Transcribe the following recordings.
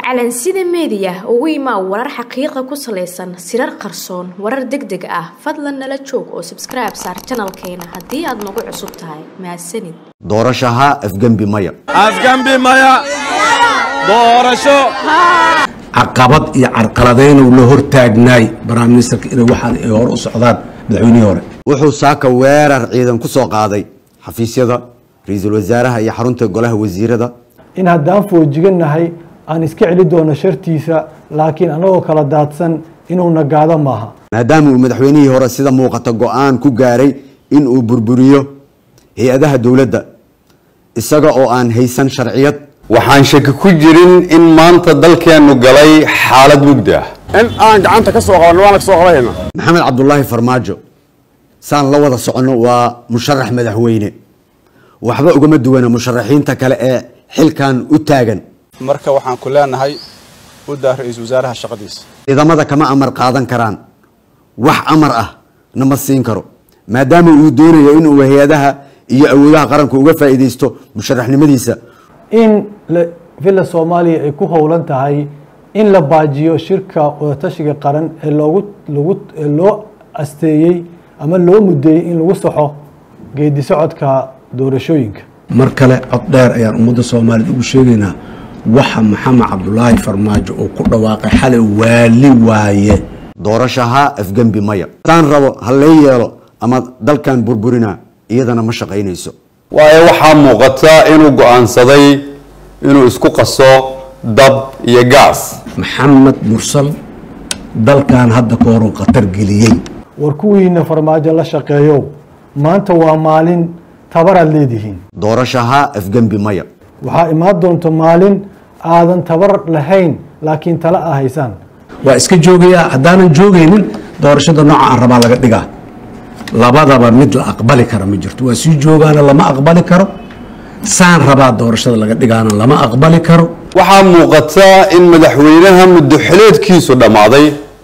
calansida media ugu imaa warar xaqiiqo ku saleysan sirar qarsoon warar degdeg ah fadlan nala joog oo subscribe saar channelkeena hadii aad nagu cusub tahay mahadsanid doorashaha afgambi maya doorasho caqabad iyo carqaladeyn uu la hortaagnay barnaamijka inay waxaan ay hor u socdaan madaxweynihii hore wuxuu saaka weerar ciidan ku soo qaaday xafiisyada ra'iisul wasaaraha iyo xarunta golaha wasiirada in haddaan foojiganahay aan iska celi doono shartiisa laakiin anagoo kala daadsan inuu nagaado maaha maadaama uu madaxweynihii hore sida muuqata go'aan ku gaaray in uu burburiyo hay'adaha dawladda isaga oo aan haysan sharciyad waxaan shaki ku jirin in maanta dalkeenu galay xaalad mugdi ah in aan gacanta ka soo qabanno waan ka soo qabanayna maxamed cabdullaahi farmaajo saan la wada socono waa musharax madaxweyne waxba ugama duwana musharaxiinta kale ee xilkan u taagan marka waxaan ku leenahay u daa ra'iisul wasaaraha shaqadiisa ciidamada kama amar qaadan karaan wax amar ah nama siin karo maadaama uu doonayo in uu hay'adaha iyo awoodaha qaranka uga faa'iideysto musharaxnimadiisa in villa Soomaaliya ay ku howlan tahay in la baajiyo shirka wadatashiga qaran ee loo asteeyay ama loo mudeeyay in lagu saxo geedi socodka doorashooyinka mar kale cod dheer ayaan ummadda Soomaaliyeed ugu sheegaynaa waxa maxamed cabdullaahi farmaajo oo ku dhawaaqay xalay waali waaye doorashaha afgambi maya taan rabo halay yeelo ama dalkan burburina iyadana ma shaqaynayso waayo waxa muuqata inuu go'aansaday inuu isku qaso dab iyo gaas maxamed mursal dalkan hadda ka hor qatar geliyay warkuwiina farmaajo la shaqeeyo maanta waa maalin tabaraad leedihiin doorashaha afgambi maya waxaa imaan doonto maalin aadan tabar lahayn laakiin tala ah haysan waa iska joogayaa haddaanan joogaynin doorashada nooca aan rabaa laga dhigaa labadaba mid la aqbali kara ma jirto waa sii joogaana lama aqbali karo saan rabaa doorashada laga dhigaana lama aqbali karo waxaa muuqata in madaxweynaha muddo xileedkiisu dhammaaday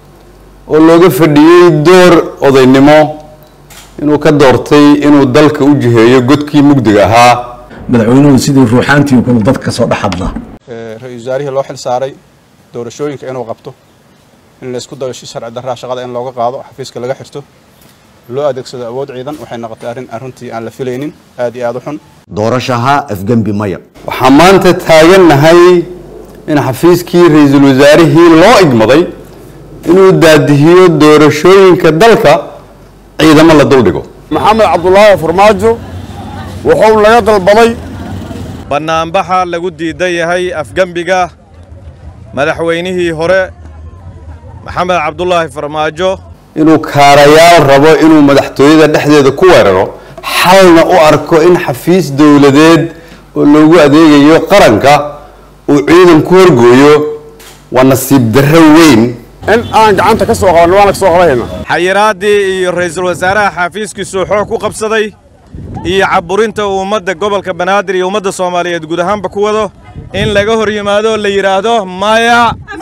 oo looga fadhiyey door odaynimo inuu ka doortay inuu dalka u jiheeyo godkii mugdiga ahaa madaxweynuhu sidii ruuxaantii kula dadka ka soo dhaxadla ra'iisul wasaarihii loo xil saaray doorashooyinka inuu qabto in la isku dayo si sharci darraa shaqada in looga qaado xafiiska laga xirto loo adeegsado awood ciidan waxay noqotay arrin runtii aan la filaynin aad iyo aad u xun doorashaha afgambi maya waxaan maanta taagannahay in xafiiskii ra'iisul wasaarihii loo igmaday inuu daadihiyo doorashooyinka dalka ciidamo la duldhigo maxamed cabdullaahi farmaajo wuxuu laga dalbaday banaanbaxa lagu diidan yahay afgambiga madaxweynihii hore maxamed cabdullaahi farmaajo inuu kaarayaal rabo inuu madaxtooyada dhexdeeda ku weeraro xalna u arko in xafiis dawladeed oo loogu adeegayo qaranka uu ciidan ku horgooyo waa nasiib darro weyn in aan gacanta ka soo qabanno waan ka soo qabanayna xayiraadii iyo ra'iisul wasaaraha xafiiskiisu xoog ku qabsaday iyo caburinta ummadda gobolka banaadir iyo ummadda Soomaaliyeed guud ahaanba ku wado in laga hor yimaado la yiraahdo maya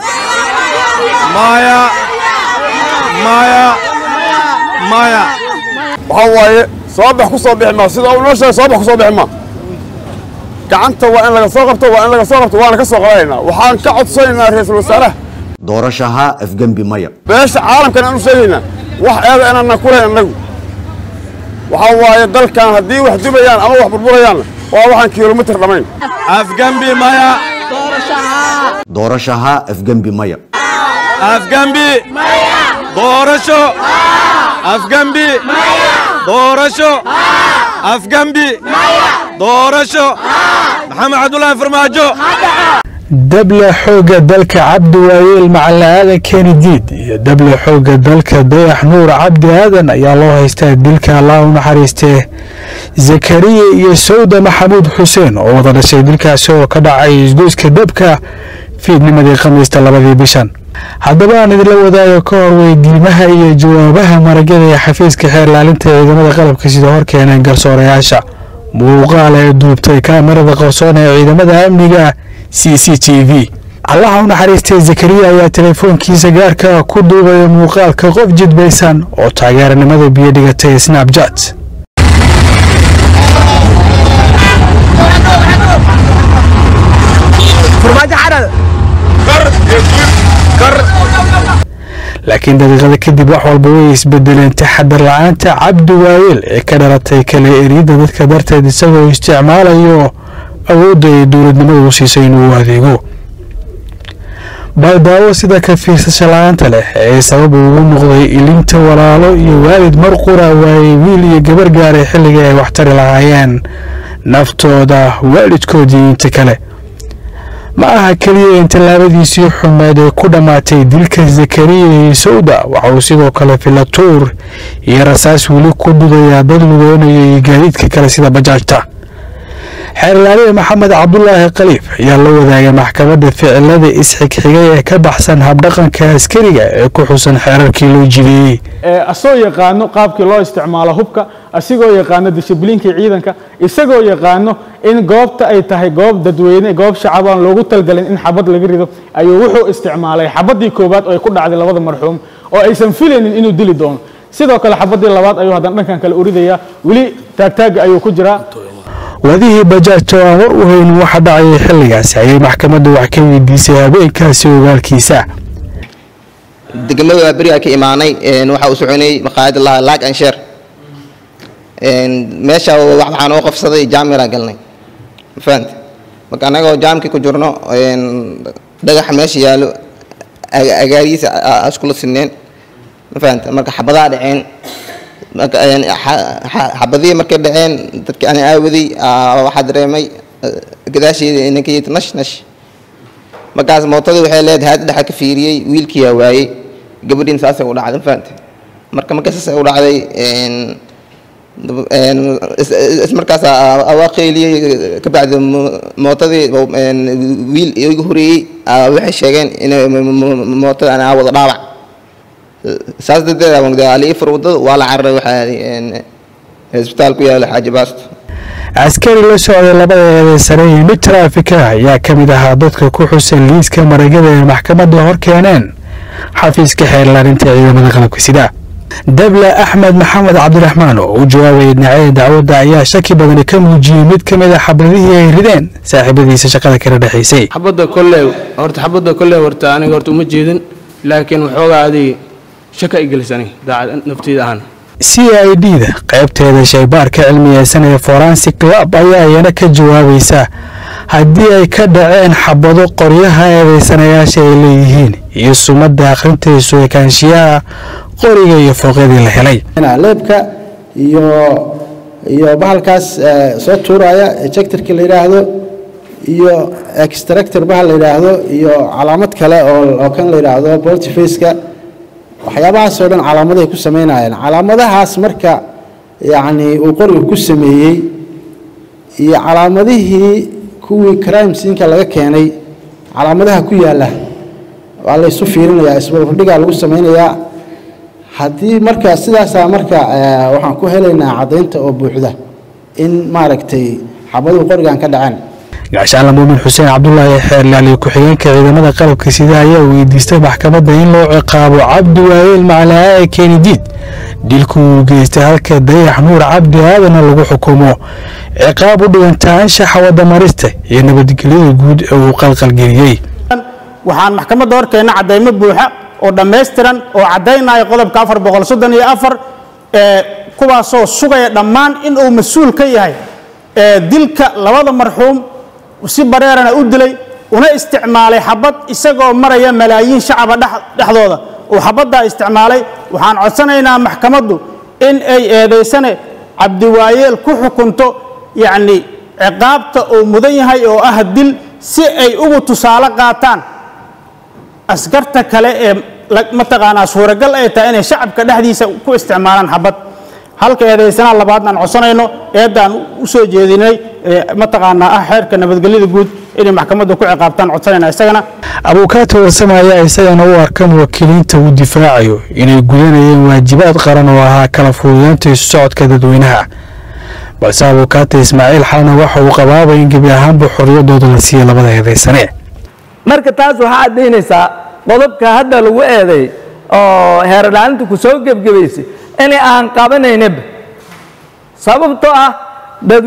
maya maya maya waxa waaye soobax ku soo bixi ma sida uu noo sheegay soobax ku soo bixi ma gacanta waa in laga soo qabto waana ka soo qabanayna waxaan ka codsanaynaa ra'iisul wasaaraha doorashaha afgambi maya beesha caalamkan aanu sheegaynaa wax eeda inaan ku leeyahay anagu waxa waaye dalkan haddii wax dubayaan ama wax burburayaan waa waxaan kiiloomitir dhamayn afgambi maya doorashaha afgambi maya afgambi maya doorasho afgambi doorasho afgambi doorasho maxamed cabdullaahi farmaajo دبل حوجة دلك عبد وائل مع هذا كان جديد دبل حوجة دلك ضيح نور عبد هذا يا الله يستاهل دلك الله ونحرسته زكريا يسود محمود حسين ووضع سيد دلك سو كدا عايز جوز كدبك في نمدي خميس طلبة بيشان هذا بقى ندير له وذا يكور ويديمها هي جوابها مرجع يا حفيز كخير لعلنت إذا ما قلب كسيد هور كان قرصور يعشى موقع دوبتي كاميرا قرصون إذا ما أمنيجا CCTV الله ونحرسته زكريا يا تليفون كيس جارك كدوبة موقع كقف جد بيسان أو تغير نمذ بيدك سناب جات فرماجة حرد laakiin daqiiqada kadib wax walba way isbedeleen taxadar la-aanta cabdi waayeel ee ka dhalatay kala eriyada dadka darteed isagoo isticmaalayo awoodda ay dowladnimada u siisay inuu adeego baaldaawo sida ka fiirsasho la-aanta leh ee sabab ugu noqday ilinta walaalo iyo waalid mar qura waayey wiil iyo gabar gaaray xilligii ay waxtari lahaayeen naftooda waalidkoodii inta kale ma aha keliya in tallaabadiisii xumeed ee ku dhammaatay dilka zakariya iyo sawda waxa uu sidoo kale filatuur iyo rasaas weli ku dudayaa dad lugoonaya iyo gaadiidka kale sida bajaajta xeerlaaliye maxamed cabdulaahi khaliif ayaa la wadaagay maxkamadda ficilada isxigxigay ee ka baxsan habdhaqanka askariga ee ku xusan xeerarkii loo jideeyey asoo yaqaano qaabkii loo isticmaalo hubka asigoo yaqaano dishibliinkii ciidanka isagoo yaqaano in goobta ay tahay goob dadweyne goob shacab aan loogu talgalin in xabad laga rido ayuu wuxuu isticmaalay xabadii koobaad oo ay ku dhacday labada marxuum oo aysan filaynin inuu dili doono sidoo kale xabadii labaad ayuu haddana dhankan kale uridaya weli taagtaaga ayuu ku jiraa wadihii bajaajta oo aan war u haynin waxa dhacayay xilligaasi ayay maxkamadda wax ka weydiisay habeenkaasi ogaalkiisa degmada waa beriga ka imaanay waxa uu soconay maqaayad la laag and share meesha waxaan oo qofsaday jaamira galnay faant marka anagoo jaamki ku jirno dhagax meesha yaalo agaariisa askula sineen faant marka xabadaa dhaceen xabadii markay dhaceen dadkii aan aawaday waxaa dareemay gadaasheeda inankii nash markaas mootadii waxay leedahay haad dhexa ka fiiriyey wiilkiyaa waayey gabadhiin saasay u dhacday faant marka saasay u dhacday ismarkaas waa qeyliyey kabacdi mootadii wiil igu horeeyey waxay sheegeen in mootada aan wada dhaawac saas darteed alii furwadada waa la cararay waxaa isbitaal ku yaala xaaji baasto askari la socday labada eedeysane iyo mid taraafika ayaa ka mid ahaa dadka ku xusan liiska maragyada ee maxkamadda hor keeneen xafiiska xeerlaarinta ciidamada qalabka sida dable axmed maxamed cabdiraxmaan oo u jawaabayay dhinacada dacwadda ayaa shaki badani ka muujiyey mid ka mid a xabadihii ay rideen saaxiibadiisa shaqada kala dhexaysay xabadda kolley horta aniga horta uma jeedin laakiin waxoogaa adig shaka ay gelisani daacad nafteeda ahaan c I D da qaybteeda shaybaarka cilmiyeysan ee forensic lab ayaa iyana ka jawaabaysa haddii ay ka dhaceen xabado qoryaha eedeysanayaasha ay leeyihiin iyo sumadda akhrintiisu ekaanshiyaha qoriga iyo fooqyadii la helay leebka iyo bahalkaas soo tuuraya ejectorka la yiraahdo iyo extractor bahal la yiraahdo iyo calaamad kale oo kan la yiraahdo boltifaceka waxyaabahaas oo dhan calaamadahay ku sameynayaan calaamadahaas marka yacni uu qoriga ku sameeyey iyo calaamadihii kuwii crime scene-ka laga keenay calaamadaha ku yaala waa la isu fiirinayaa isbarbardhigaa lagu sameynayaa haddii marka sidaasaa marka waxaan ku helaynaa caddaynta oo buuxda in maaragtay xabaduhu qorigan ka dhaceen gaashaanla muumin xuseen cabdulaahi xeerlaaliye ku-xigeenka ciidamada qalabka sida ayaa weydiistay maxkamadda in loo ciqaabo cabdi waayeel macalaaye kenidiid dilku uu geystay halka dayax nuur cabdi aadana lagu xukumo ciqaab u dhiganta anshaxa wadamarista iyo nabadgelyada guud ee uu qalqalgeliyey waxaan maxkamadda horkeena caddaymo buuxa oo dhammaystiran oo caddaynaya qodobka 434 kuwaasoo sugaya dhammaan in uu mas-uul ka yahay dilka labada marxuum si bareerana u dilay una isticmaalay xabad isagoo maraya malaayiin shacaba dhexdooda oo xabadda isticmaalay waxaan codsanaynaa maxkamaddu in ay eedeysane cabdi waayeel ku xukunto yacni ciqaabta uu mudan yahay oo ah dil si ay ugu tusaale qaataan askarta kale ee mataqaanaa suuragal ay tahay inay shacabka dhexdiisa ku isticmaalaan xabad halka eedeysana labaadna aan codsanayno eedaan u soo jeedinay mataqaanaa ah xeerka nabadgelyada guud inay maxkamadda ku ciqaabtaan codsanayna isagana abuukaato warsame ayaa isagana u arkan wakiiliinta uu difaacayo inay gudanayeen waajibaad qaran oo ahaa kala fududeynta isu socodka dadweynaha balse abuukaato ismaaciil xalna waxa uu qabaabay in gebi ahaanba xorriyadooda la siiyey labada eedeysane marka taas waxaa caddaynaysaa qodobka hadda lagu eeday oo heeradhaalinta ku soo gebgebaysay inay aan qabanaynaba sababtoo ah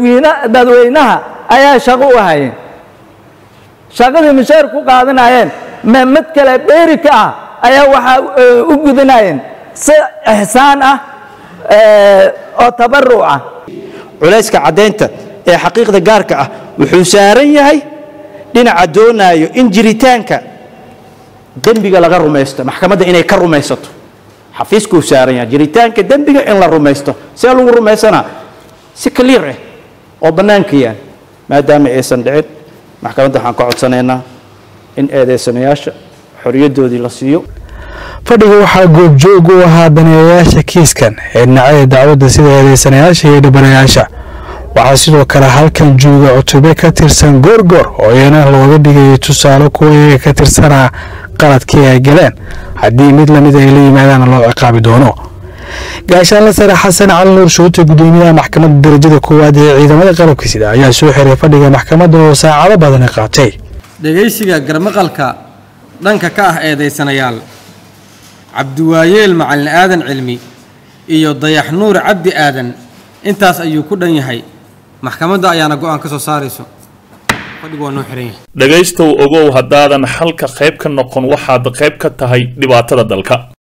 dadweynaha ayaa shaqo u hayeen shaqadii mushaar ku qaadanayeen mid kale dheeri ka ah ayaa waxaa u gudanayeen si ihsaan ah oo tabaruc ah. culayska caddaynta ee xaqiiqda gaarka ah wuxuu saaran yahay dhinaca doonayo in jiritaanka dembiga laga rumaysto maxkamadda inay ka rumaysato xafiiskuu saaran yahay jiritaanka dembiga in la rumaysto see lagu rumaysanaa si clear ah oo bannaanka yaal maadaama aysan dhicin maxkamadda waxaan ka codsanaynaa in eedeysanayaasha xoriyaddoodii la siiyo. fadhiga waxaa goobjoog u ahaa daneeyayaasha kiiskan ee dhinacyada dacwadda sida eedeysanayaasha iyo dhibanayaasha. waxaa sidoo kale halkan jooga cutube ka tirsan goorgoor oo iyana looga dhigayay tusaale kuwa iyaga ka tirsanaa qaladkii ay galeen haddii mid lamid ay la yimaadaana loo ciqaabi doono. gaashaanle sare xasan cali nuur shuute gudoomiyaha maxkamadda darajada koowaad ee ciidamada qalabka sida ayaa soo xiray fadhiga maxkamadda oo saacado badan qaatay. dhegaysiga garmaqalka dhanka ka ah eedeysanayaal cabdiwaayeel macalin aadan cilmi iyo dayax nuur cabdi aadan intaas ayuu ku dhan yahay. maxkamadda ayaana go'aan ka soo saarayso. fadhigu waa noo xiran yahay. dhegaystow ogow haddaadan xalka qayb ka noqon waxaad qayb ka tahay dhibaatada dalka.